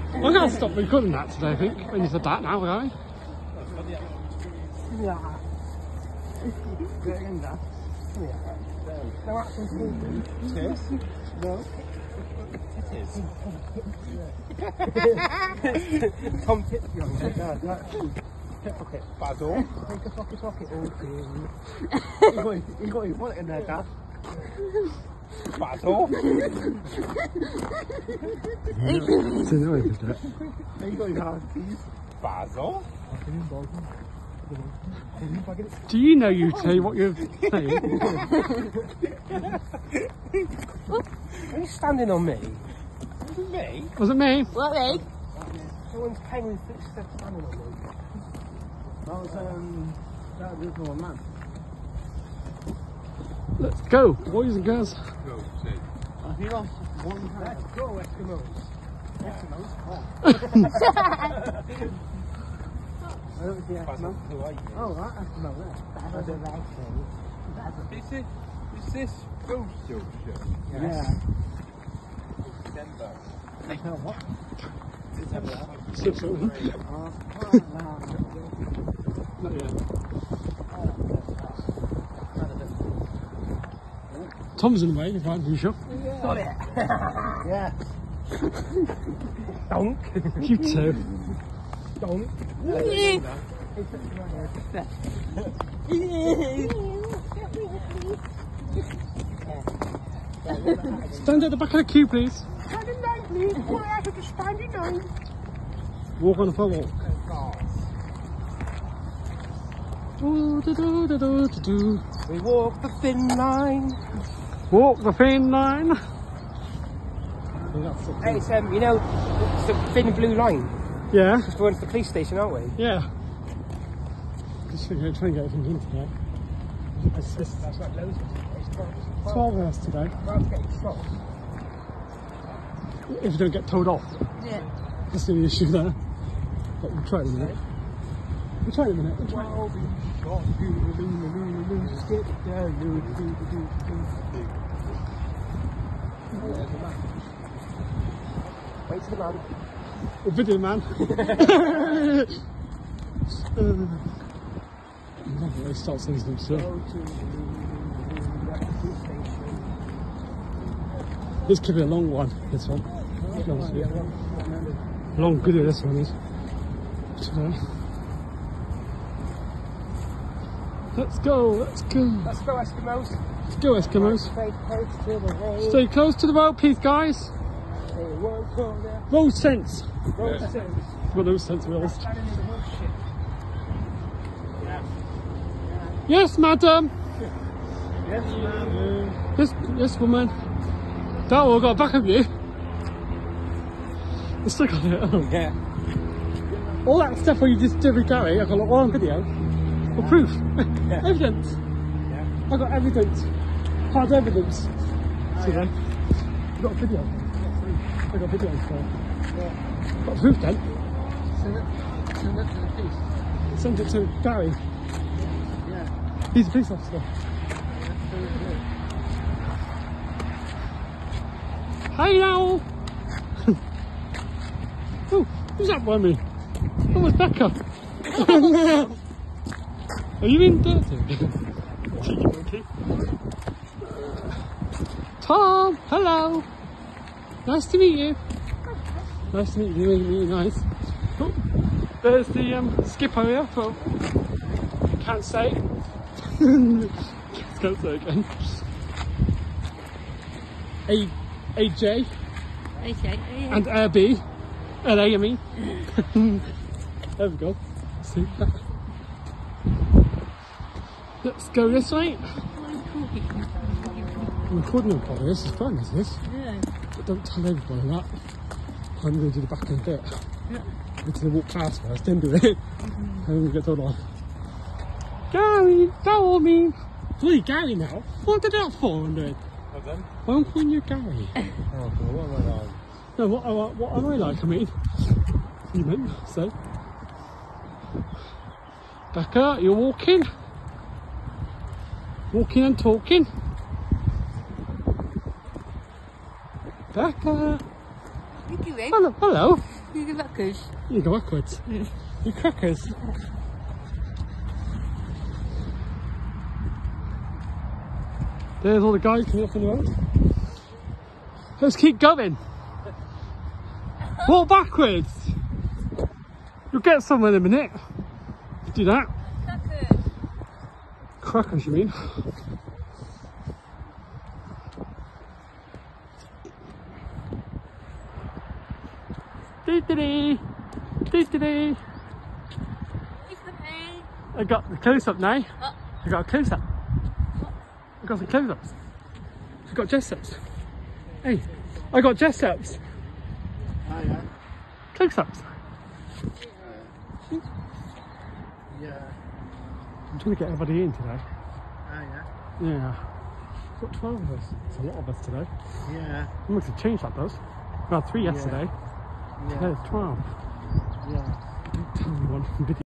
I'm going to stop recording that today, I think, when you said that now, right? Yeah. No, actually, it is. No. It is. Tom Tip, young man. Hip pocket. Basil. Take a pocket pocket. Okay. You got your wallet in there, Dad. Basil. It's annoying, isn't it? You got your hard keys. Basil. Do you know, you two, what you're saying? Are you standing on me? Me? Was it me? What, me? Someone's penguin standing on me. That was the one man. Let's go, boys and girls. Go, say. Have you lost one hand? Let's go, Eskimos. Eskimos? I don't see Eskimo. Who are you? Oh, that Eskimo there. That's a right thing. Is this Ghost Show? Yeah. December. What? December. Not yet. Tom's in the way, if I'm too sure. Got it. Yeah. Donk. You too. Donk. Stand at the back of the queue, please. Stand in line, please. All I have to stand in line. Walk on the floor walk. Do. We walk the thin line. Walk the thin line. Hey, it's you know, it's the thin blue line. Yeah. Just going to the police station, aren't we? Yeah. Just trying to get everything in today. That's like loads of 12 hours today. If you don't get towed off. Yeah. That's the only issue there. But we'll try it in a minute. We'll try it in a minute. Wait to the man. Oh, video man. They start singing them so. This could be a long one, this one. Long video this one is. Today. Let's go, let's go. Let's go, Eskimos. Let's go, Eskimos. Stay close to the road. Stay close to the road, please, guys. Road sense. Road sense. Well, those sense wheels. Yes, madam. Yes, ma'am. Yes, woman. That one got back of you. I still got it. Oh. Yeah. All that stuff where you just did with Gary, I got all on video. For proof. Yeah. Evidence. Yeah. I got evidence. Hard evidence. See then? You got a video. I got video so. Yeah. Got proof then. Send it to the police. Send it to Gary. Yeah. He's a police officer. Hi now! Oh, who's that by me? Oh, it's Becca. Are you in dirty? Cheeky monkey. Tom, hello. Nice to meet you. Nice to meet you, really nice. Oh, there's the skipper here, so can't say. Can't say again. AJ and B. LA, I mean. There we go. See that? Let's go this way. I'm recording everybody. This is fun, is this? Yeah. But don't tell everybody that. I'm going to do the back end bit. Yeah. Go to the walk past first, then do it. And then we get told off. Gary, follow me. Bloody Gary now. What did that for? I'm doing. Why am I calling you Gary? Oh, what am I like? No, what am I like? I mean, you meant so. Becca, you're walking. Walking and talking. Becca. What are you doing? Hello. Hello. You crackers. You go backwards. You crackers. There's all the guys coming up on the road. Let's keep going. Walk backwards. You'll get somewhere in a minute. Do that. Crackers. Crackers, you mean? Dee-dee-dee. Dee-dee-dee. I got the close-up now. Oh. I got a close-up. I got some close-ups. I got dress-ups. Hey, I got dress-ups. Oh, yeah. Close-ups. Yeah. I'm trying to get everybody in today. Oh, yeah. Yeah. We've got 12 of us. It's a lot of us today. Yeah. I'm going to change that does. We had 3 yesterday. Yeah. Today it's 12. Yeah. Tell me one video.